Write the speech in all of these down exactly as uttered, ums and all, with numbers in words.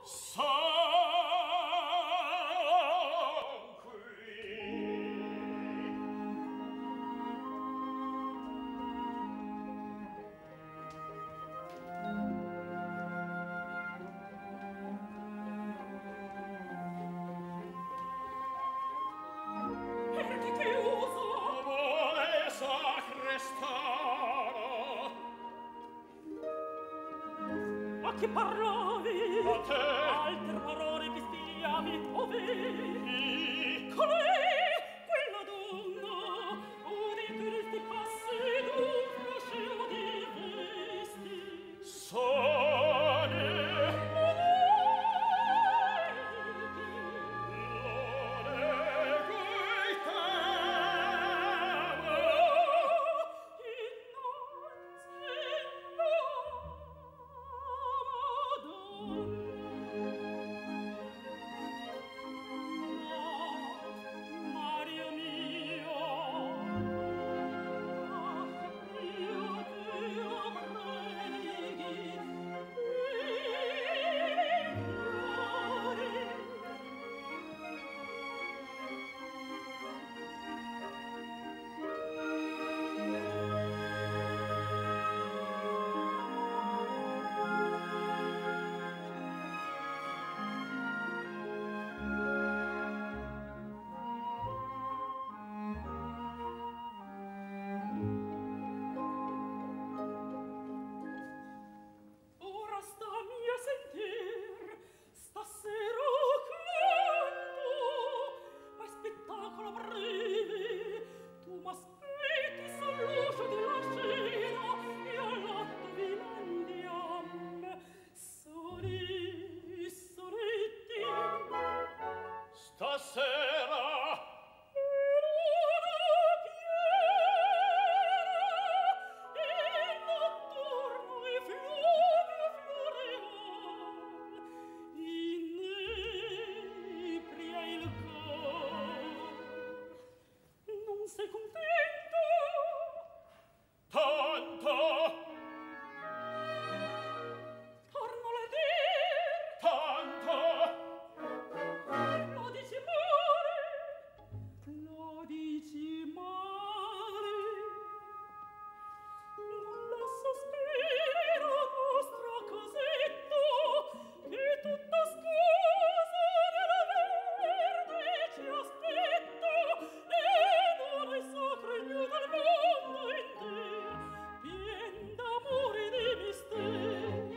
Che parlavi? A te! Altre parole mi spiavi, o vedi? Colei, quella donna, udi tristi passi d'un fruscio di vesti. Sogni! Lo nego il temo! Innanzi no! Mario mio, io ti preghi, ora stammi a sentir, stasera canto, a spettacolo brevi, tu m'aspetti sull'uscio della scena e all'atto vi mandiam. Soli, soletti, stasera sei contento? Tanto! Tornalo a dir! Tanto! Lo dici male! Lo dici male! Non la sospiro nostra cosetto, che tutta scusa nella verde ci aspetto, e non è sacro il mio del mondo in te, pien d'amore di misteri.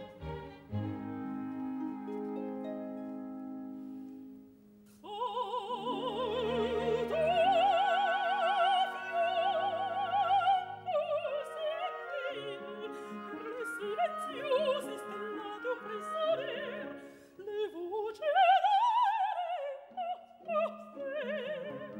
Silenziosi stellati un risalir, le voci d'aria, oh, oh, eh.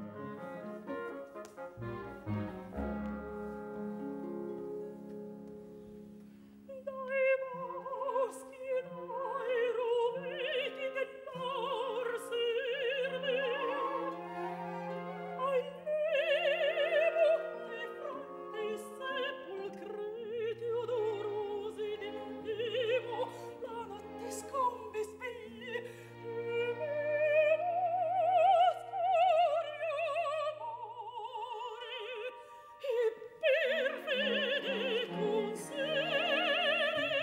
Dai boschi e dai roveti dell'orserve, ai nevo di fronte i sepolcreti odorosi di nemo, la notte scombe spegli, e me oscuri amori, e perfidi consigli.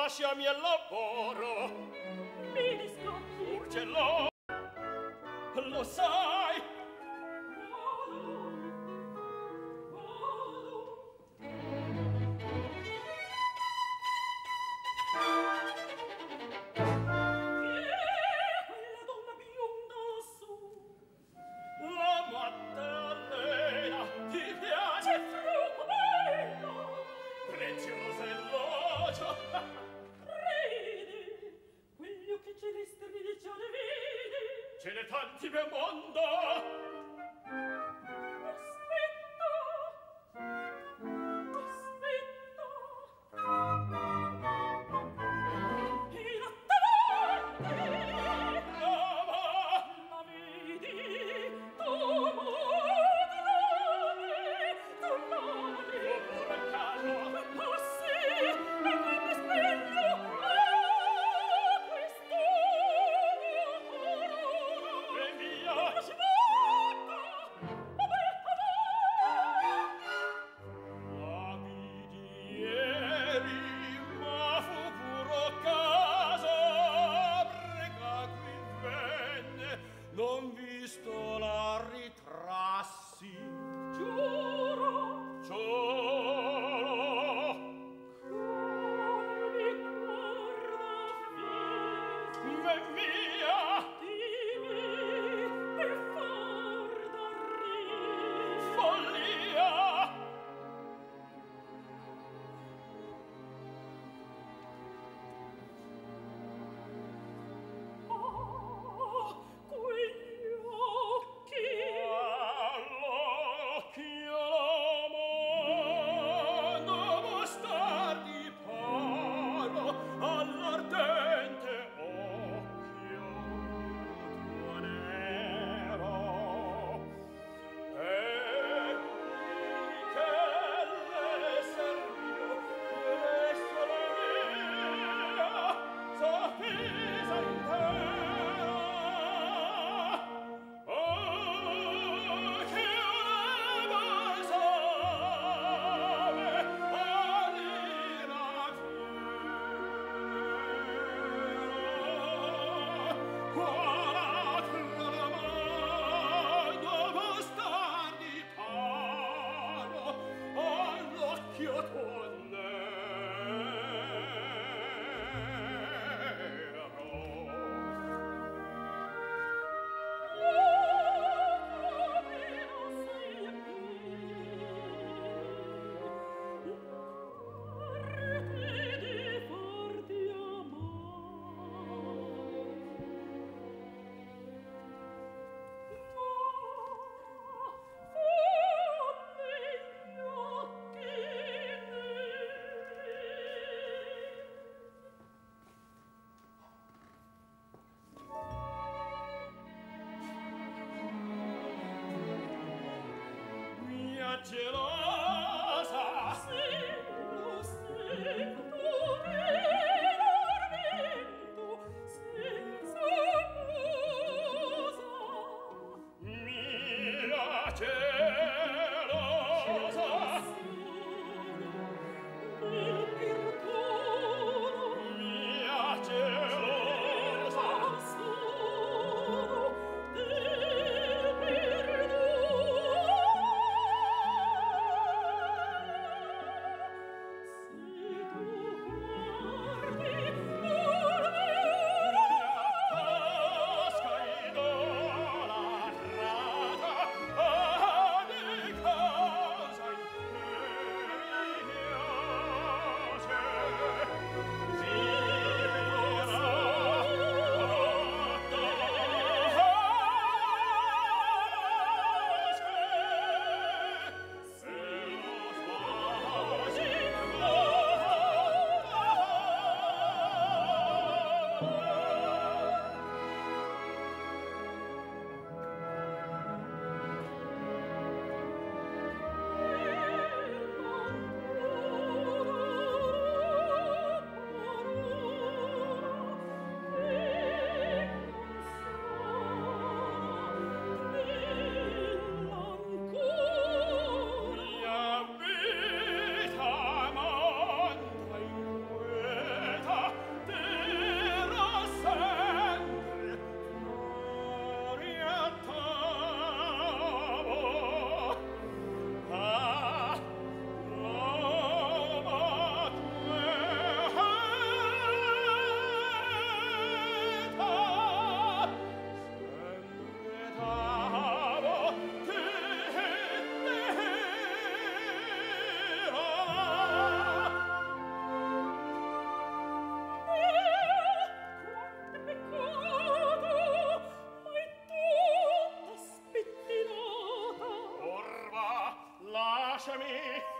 lasciami al lavoro. Mi discocchi. Urgello, lo sai. Vado, vado. Chi è quella donna bionda lassù? La Maddalena, ti piace? È troppo bella. Preziosa elogio. Ridi, quegli occhi celesti di ciò ne vedi. Ce n'è tanti nel mondo. Aspetta, aspetta. In attavanti. Brava. La vedi, tu modulare, tu lodi. Ora a caso. Passi, e quindi sveglio, ah, quest'uomo colore. E via. La scivolta, vabbè, vabbè. La vidi ieri, ma fu puro caso. Prega qui venne, non visto la ritrassi. Giuro, Giuro. mi guarda fiso. Ve via. Dimmi, per far dar riso. Follia. Ah, quegli occhi. All'occhio l'amando star di paro, all'ardente occhio tuo nero. E che l'esser mio, l'esser mia, sottesa intera. Oh, che una balsame all'ira fiera. Quattro l'amando bastar di paro, all'occhio tuo mia gelosa. Sì, lo sento veramente senza posa. Mia gelosa. Del perdono. Mia gelosa. Sono del perdono. lasciami